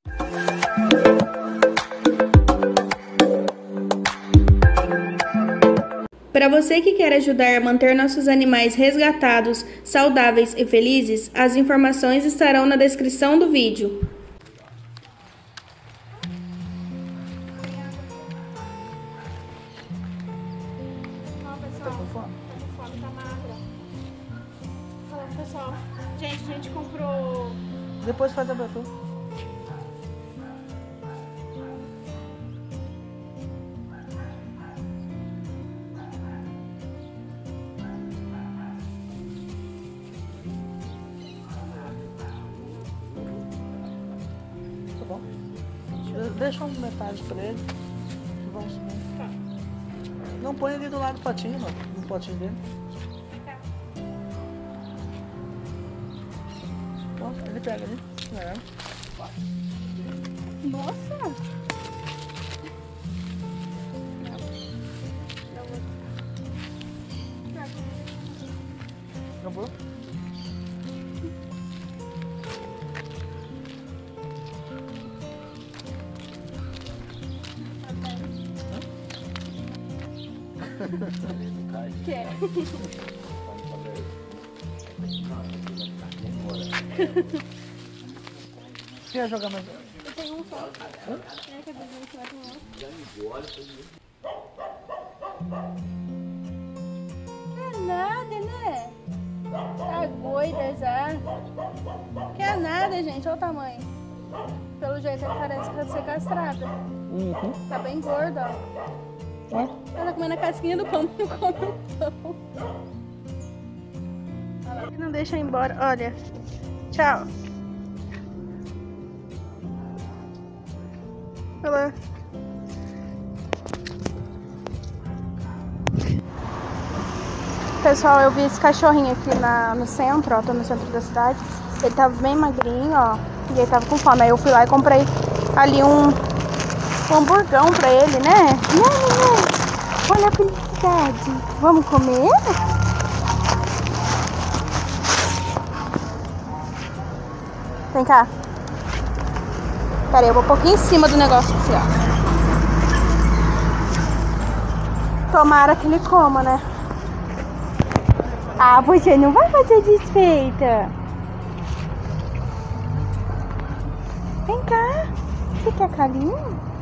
Para você que quer ajudar a manter nossos animais resgatados, saudáveis e felizes, as informações estarão na descrição do vídeo. Pessoal, gente, a gente comprou... Depois faz a abertura. Tá bom. Deixa um metade pra ele. Vamos subir. Tá. Não põe ali do lado do potinho, mano. No potinho dele. Ele pega ali. É. Nossa! Acabou? Quer? Quer jogar mais? Eu tenho um só. É que a vizinha vai tomar. Quer nada, né? Tá doida já. Quer nada, gente. Olha o tamanho. Pelo jeito ele parece que vai ser castrada. Tá bem gorda, ó. Ela tá comendo a casquinha do pão, não come o pão. Não deixa ir embora. Olha. Tchau. Olha lá. Pessoal, eu vi esse cachorrinho aqui no centro, ó. Tô no centro da cidade. Ele tava bem magrinho, ó. E ele tava com fome. Aí eu fui lá e comprei ali um hamburgão pra ele, né? Olha a felicidade. Vamos comer? Vem cá. Pera aí, eu vou um pouquinho em cima do negócio assim, ó. Tomara que ele coma, né? Ah, você não vai fazer desfeita. Vem cá. Você quer carinho?